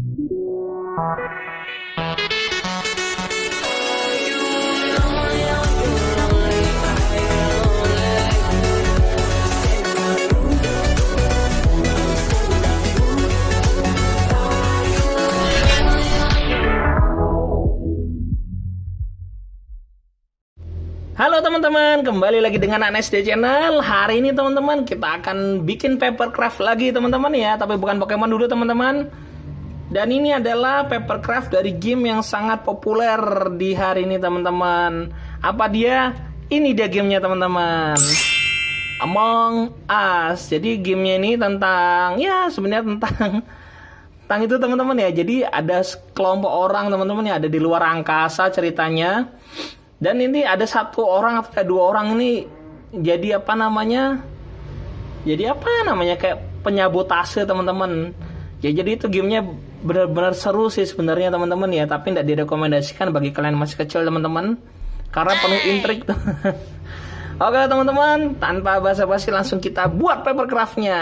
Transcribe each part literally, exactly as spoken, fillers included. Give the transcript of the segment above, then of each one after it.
Halo teman-teman, kembali lagi dengan Anesday Channel. Hari ini teman-teman kita akan bikin papercraft lagi teman-teman ya, tapi bukan Pokemon dulu teman-teman. Dan ini adalah papercraft dari game yang sangat populer di hari ini teman-teman. Apa dia? Ini dia gamenya teman-teman, Among Us. Jadi gamenya ini tentang, ya sebenarnya tentang tentang itu teman-teman ya. Jadi ada kelompok orang teman-teman yang ada di luar angkasa ceritanya. Dan ini ada satu orang atau dua orang ini jadi apa namanya? Jadi apa namanya kayak penyabotase teman-teman. Ya jadi itu gamenya benar-benar seru sih sebenarnya teman-teman ya, tapi tidak direkomendasikan bagi kalian masih kecil teman-teman karena penuh intrik. Oke teman-teman, tanpa basa-basi langsung kita buat papercraftnya.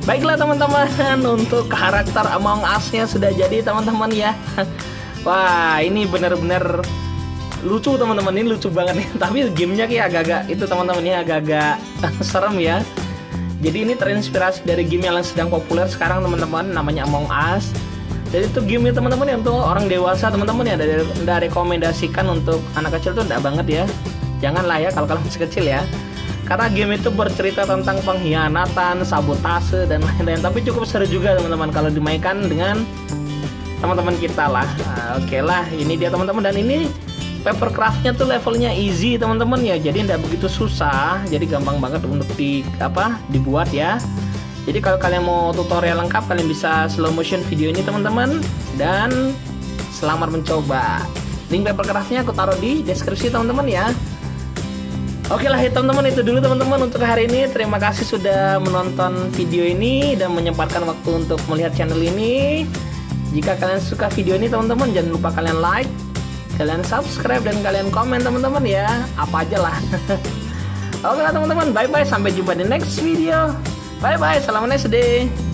Baiklah teman-teman, untuk karakter Among Us-nya sudah jadi teman-teman ya. Wah, ini benar-benar lucu teman-teman, ini lucu banget nih. Tapi gamenya kayak agak-agak itu teman-teman, ini agak-agak serem ya. Jadi ini terinspirasi dari game yang sedang populer sekarang teman-teman, namanya Among Us. Jadi itu game ya teman-teman ya, untuk orang dewasa teman-teman ya, dari dari rekomendasikan untuk anak kecil tuh enggak banget ya. Janganlah ya kalau kalian masih kecil ya. Karena game itu bercerita tentang pengkhianatan, sabotase dan lain-lain. Tapi cukup seru juga teman-teman kalau dimainkan dengan teman-teman kita lah. Nah, oke lah, ini dia teman-teman, dan ini papercraftnya tuh levelnya easy teman-teman ya, jadi tidak begitu susah, jadi gampang banget untuk di apa dibuat ya. Jadi kalau kalian mau tutorial lengkap, kalian bisa slow motion video ini teman-teman, dan selamat mencoba. Link papercraftnya aku taruh di deskripsi teman-teman ya. Oke lah ya teman-teman, itu dulu teman-teman untuk hari ini. Terima kasih sudah menonton video ini dan menyempatkan waktu untuk melihat channel ini. Jika kalian suka video ini teman-teman, jangan lupa kalian like, kalian subscribe, dan kalian komen teman-teman ya, apa aja lah. Oke lah teman-teman, bye bye, sampai jumpa di next video. Bye bye, salam S D.